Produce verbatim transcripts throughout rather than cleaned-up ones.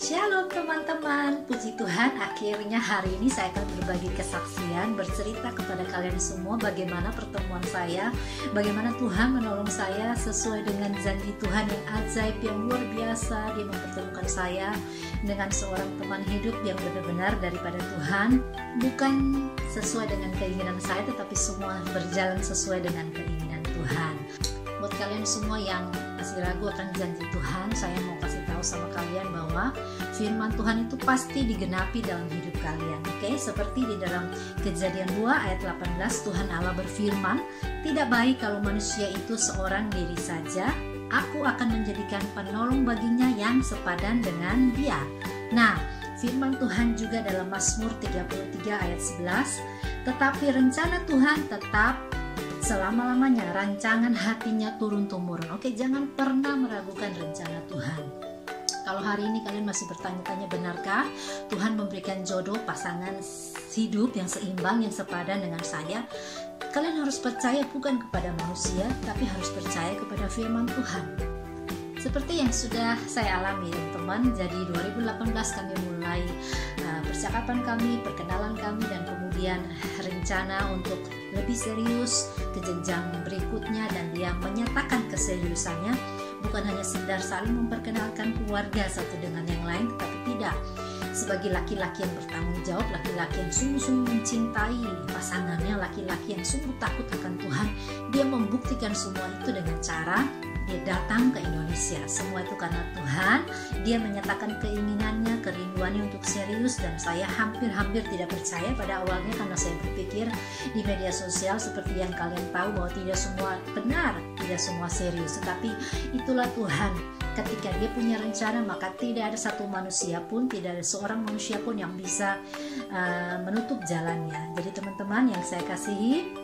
Shalom teman-teman, puji Tuhan akhirnya hari ini saya akan berbagi kesaksian, bercerita kepada kalian semua bagaimana pertemuan saya, bagaimana Tuhan menolong saya sesuai dengan janji Tuhan yang ajaib, yang luar biasa. Dia mempertemukan saya dengan seorang teman hidup yang benar-benar daripada Tuhan, bukan sesuai dengan keinginan saya, tetapi semua berjalan sesuai dengan keinginan Tuhan. Buat kalian semua yang masih ragu akan janji Tuhan, saya mau kasih tahu sama kalian bahwa firman Tuhan itu pasti digenapi dalam hidup kalian. Oke, seperti di dalam Kejadian dua ayat delapan belas, Tuhan Allah berfirman, "Tidak baik kalau manusia itu seorang diri saja. Aku akan menjadikan penolong baginya yang sepadan dengan dia." Nah, firman Tuhan juga dalam Mazmur tiga puluh tiga ayat sebelas, "Tetapi rencana Tuhan tetap selama-lamanya, rancangan hatinya turun-temurun." Oke, jangan pernah meragukan rencana Tuhan. Kalau hari ini kalian masih bertanya-tanya, benarkah Tuhan memberikan jodoh pasangan hidup yang seimbang, yang sepadan dengan saya? Kalian harus percaya bukan kepada manusia, tapi harus percaya kepada firman Tuhan. Seperti yang sudah saya alami teman-teman, jadi dua ribu delapan belas kami mulai uh, percakapan kami, perkenalan kami, dan kemudian rencana untuk lebih serius ke jenjang berikutnya, dan dia menyatakan keseriusannya bukan hanya sekedar saling memperkenalkan keluarga satu dengan yang lain, tetapi tidak, sebagai laki-laki yang bertanggung jawab, laki-laki yang sungguh-sungguh mencintai pasangannya, laki-laki yang sungguh takut akan Tuhan. Dia membuktikan semua itu dengan cara dia datang ke Indonesia. Semua itu karena Tuhan. Dia menyatakan keinginannya, kerinduannya untuk serius, dan saya hampir-hampir tidak percaya pada awalnya, karena saya berpikir di media sosial seperti yang kalian tahu bahwa tidak semua benar, tidak semua serius. Tetapi itulah Tuhan. Ketika dia punya rencana, maka tidak ada satu manusia pun, tidak ada seorang manusia pun yang bisa uh, menutup jalannya. Jadi teman-teman yang saya kasihi,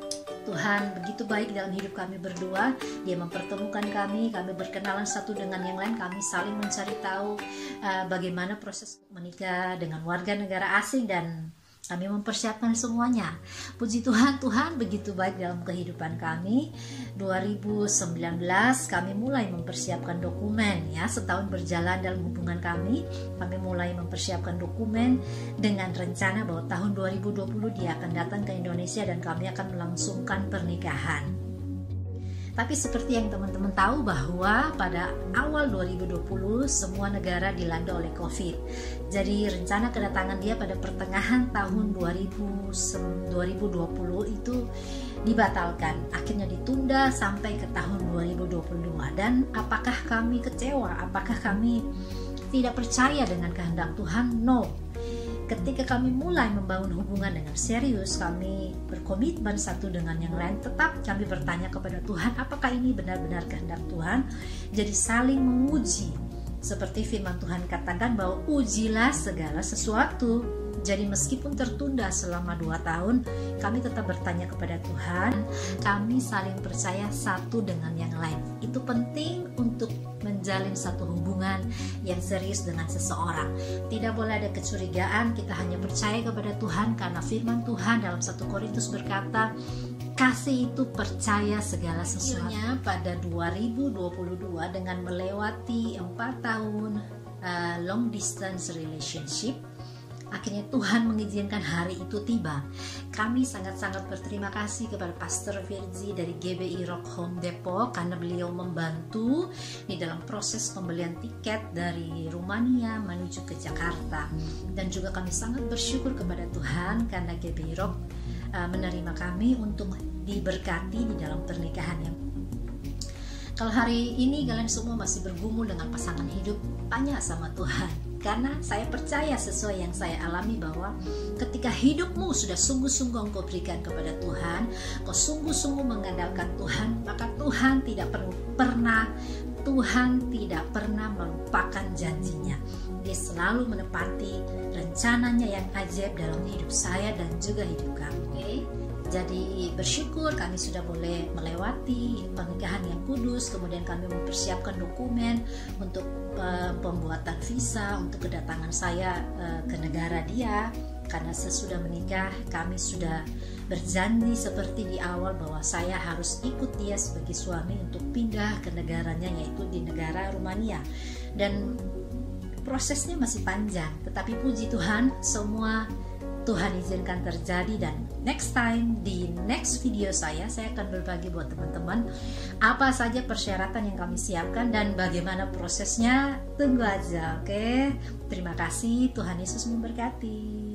Tuhan begitu baik dalam hidup kami berdua. Dia mempertemukan kami, kami berkenalan satu dengan yang lain, kami saling mencari tahu uh, bagaimana proses menikah dengan warga negara asing, dan kami mempersiapkan semuanya. Puji Tuhan, Tuhan begitu baik dalam kehidupan kami. dua ribu sembilan belas kami mulai mempersiapkan dokumen, ya, setahun berjalan dalam hubungan kami. Kami mulai mempersiapkan dokumen dengan rencana bahwa tahun dua ribu dua puluh dia akan datang ke Indonesia dan kami akan melangsungkan pernikahan. Tapi seperti yang teman-teman tahu bahwa pada awal dua ribu dua puluh semua negara dilanda oleh COVID. Jadi rencana kedatangan dia pada pertengahan tahun dua ribu dua puluh itu dibatalkan. Akhirnya ditunda sampai ke tahun dua ribu dua puluh dua. Dan apakah kami kecewa? Apakah kami tidak percaya dengan kehendak Tuhan? No. Ketika kami mulai membangun hubungan dengan serius, kami berkomitmen satu dengan yang lain, tetap kami bertanya kepada Tuhan, apakah ini benar-benar kehendak Tuhan? Jadi saling menguji. Seperti firman Tuhan katakan bahwa ujilah segala sesuatu. Jadi meskipun tertunda selama dua tahun, kami tetap bertanya kepada Tuhan. Kami saling percaya satu dengan yang lain. Itu penting untuk menjalin satu hubungan yang serius dengan seseorang. Tidak boleh ada kecurigaan, kita hanya percaya kepada Tuhan, karena firman Tuhan dalam satu Korintus berkata, kasih itu percaya segala sesuatu. Pada dua ribu dua puluh dua, dengan melewati empat tahun uh, long distance relationship, akhirnya Tuhan mengizinkan hari itu tiba. Kami sangat-sangat berterima kasih kepada Pastor Virzi dari G B I Rock Home Depok, karena beliau membantu di dalam proses pembelian tiket dari Rumania menuju ke Jakarta. Dan juga kami sangat bersyukur kepada Tuhan karena G B I Rock uh, menerima kami untuk diberkati di dalam pernikahan yang. Kalau hari ini kalian semua masih bergumul dengan pasangan hidup, tanya sama Tuhan. Karena saya percaya sesuai yang saya alami bahwa ketika hidupmu sudah sungguh-sungguh engkau berikan kepada Tuhan, kau sungguh-sungguh mengandalkan Tuhan, maka Tuhan tidak perlu pernah Tuhan tidak pernah melupakan janjinya. Dia selalu menepati rencananya yang ajaib dalam hidup saya dan juga hidup kamu. Okay? Jadi bersyukur kami sudah boleh melewati pernikahan yang kudus. Kemudian kami mempersiapkan dokumen untuk uh, pembuatan visa untuk kedatangan saya uh, ke negara dia. Karena sesudah menikah kami sudah berjanji seperti di awal bahwa saya harus ikut dia sebagai suami untuk pindah ke negaranya, yaitu di negara Rumania. Dan prosesnya masih panjang, tetapi puji Tuhan semua Tuhan izinkan terjadi. Dan next time di next video saya saya akan berbagi buat teman-teman apa saja persyaratan yang kami siapkan dan bagaimana prosesnya. Tunggu aja, oke? Terima kasih, Tuhan Yesus memberkati.